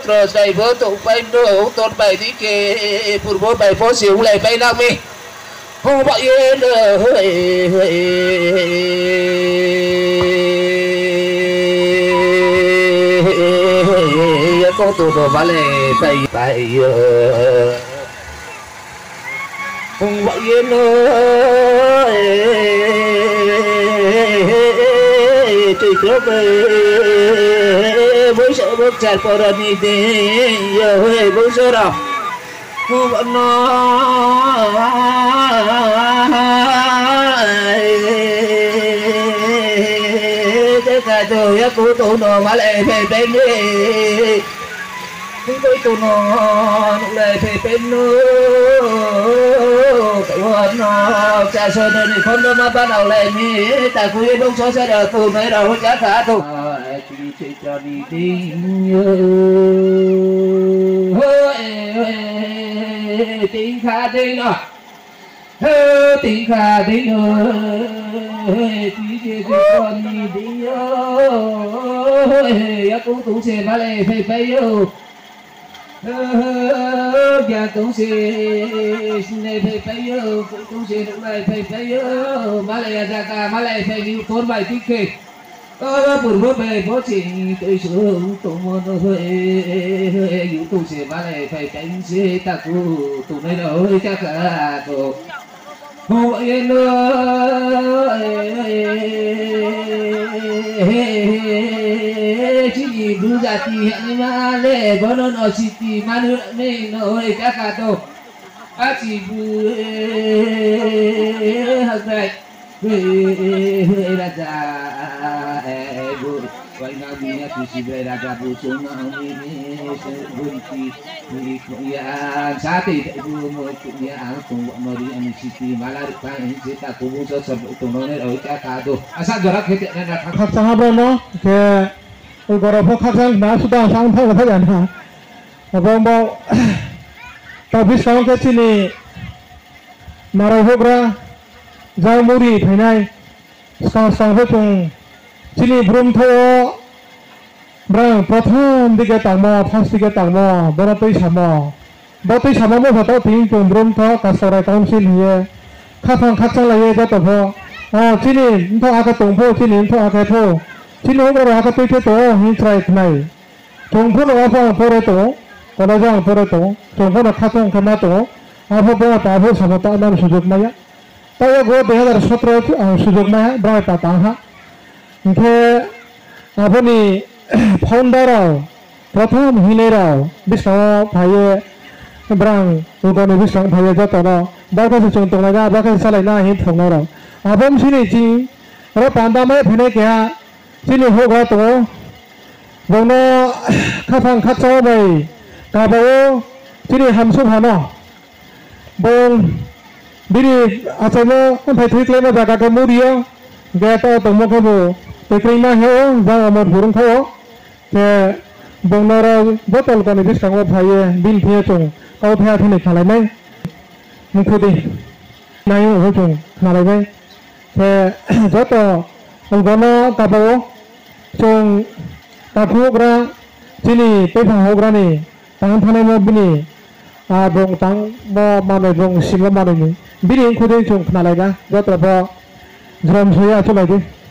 terus bay vô tụ bay nô tôn bay đi kê phun vô bay phố xỉu lại bay nam mi hô bậy con tụ đồ vale bay bay hùng bậy tùy cướp bối sợ bước chặt vào đợt đi đi giờ hơi bối sợ đâu mua bọn nó thế cả tôi á cố tụ nó mà lại phải bên đi tôi tụ nó lại phải bên nữa nó cha sơn này không đâu mà bắt đầu lại mi ta cuối đông số sẽ đợi tụ mấy đầu chắc cả tụ chỉ cho đi tiếng tiếng kha tiếng đó tiếng kha tiếng chỉ con đi tiếng cũng tụ xe mà lại phải phải giờ cũng sẽ này phải cũng sẽ lúc này phải mà lại ra cả mà lại phải đi phun bài tích kê buồn bữa về bố chị tôi sửa tụ môn hơi những tụ sẽ mà lại phải đánh xe ta cụ tụ này đâu chắc cả tụ hồ yên chỉ gì đủ giá trị hiện mà để bữa nó chỉ thì mà nữa này nó hơi chắc cả tụ chỉ bự hơn này hơi là già bự vậy nào đi nha thì chỉ về là già bự xuống nào đi bự thì sa thì bự một cũng nhà ăn cùng bọn nó đi ăn thì mà là được phải chỉ ta cũng muốn cho sập tụi nó này ở cha cả tụ sao giờ cái chuyện này là khác sang bên nó cái gọi là khác sang nào sudah sang thay là thay hả vâng bao tao biết sao cái chuyện này mà rồi hộp ra giao muri thế này sang với chung chini brum thô brang pratham đi cái tảng mò first đi cái tảng mò bữa tới sắm mò mới phải tiếng chung brum thô cả sau này tao xin hiề khác sang là hiề cho tập ho chini thô ác tụng phô chini thô ác thô chini hộp ra ác tôi tổ hin trai này chung phô nó phô rồi tổ còn là giang phô rồi tổ chung phô nó khác chung tham tổ phô phô ta phô sắm ta nam sử dụng này tao có 2017 sử dụng này brai ta tăng ha thế apni founder pratham hinera biswa bhaye brang ugone biswa bhaye jato na baka se chung tong na baka salai na hin thong na abom sini chi ro panda mai phine kya sini ho ga to bono khafang khacho bai ka bao sini hamsu hano bong biri achamo thai thik le na jaga ka murio ge to tomo ko bo Tekri mah heo, jangan amor burung kau, ke bongnara botol kan ibis kanggo bhaye bin phia chung, kau phia thi này khalai mai, mukudi, nayo ho chung khalai mai, ke joto unggono tabo chung takugra chini pepang hogra ni, tang thane mo bini, bong tang mo mane bong singla mane ni, bini mukudi chung khalai ga, joto bo drum suya chulai di.